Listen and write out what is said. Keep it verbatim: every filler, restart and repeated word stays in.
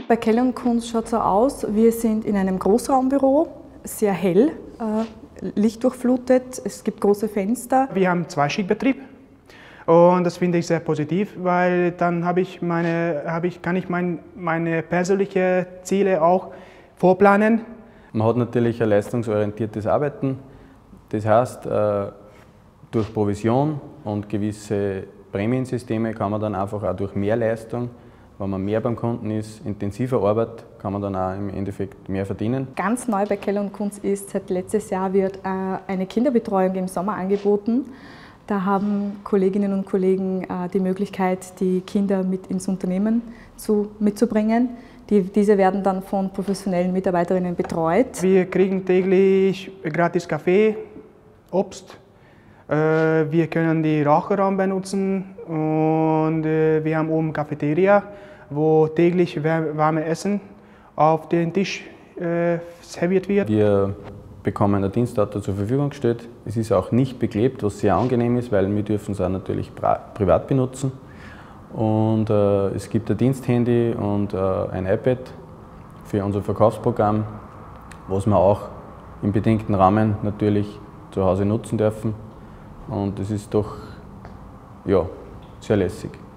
Bei Keller und Kunz schaut es so aus, wir sind in einem Großraumbüro, sehr hell, äh, lichtdurchflutet, es gibt große Fenster. Wir haben Zweischichtbetrieb und das finde ich sehr positiv, weil dann habe ich meine, habe ich, kann ich mein, meine persönlichen Ziele auch vorplanen. Man hat natürlich ein leistungsorientiertes Arbeiten, das heißt, äh, durch Provision und gewisse Prämiensysteme kann man dann einfach auch durch mehr Leistung, wenn man mehr beim Kunden ist, intensiver arbeitet, kann man dann auch im Endeffekt mehr verdienen. Ganz neu bei Keller und Kunz ist, seit letztes Jahr wird eine Kinderbetreuung im Sommer angeboten. Da haben Kolleginnen und Kollegen die Möglichkeit, die Kinder mit ins Unternehmen zu, mitzubringen. Die, diese werden dann von professionellen Mitarbeiterinnen betreut. Wir kriegen täglich gratis Kaffee, Obst. Wir können den Raucherraum benutzen und wir haben oben Cafeteria, wo täglich warme Essen auf den Tisch serviert wird. Wir bekommen ein Dienstauto zur Verfügung gestellt. Es ist auch nicht beklebt, was sehr angenehm ist, weil wir dürfen es auch natürlich privat benutzen. Und äh, es gibt ein Diensthandy und äh, ein iPad für unser Verkaufsprogramm, was wir auch im bedingten Rahmen natürlich zu Hause nutzen dürfen. Und es ist doch ja, sehr lässig.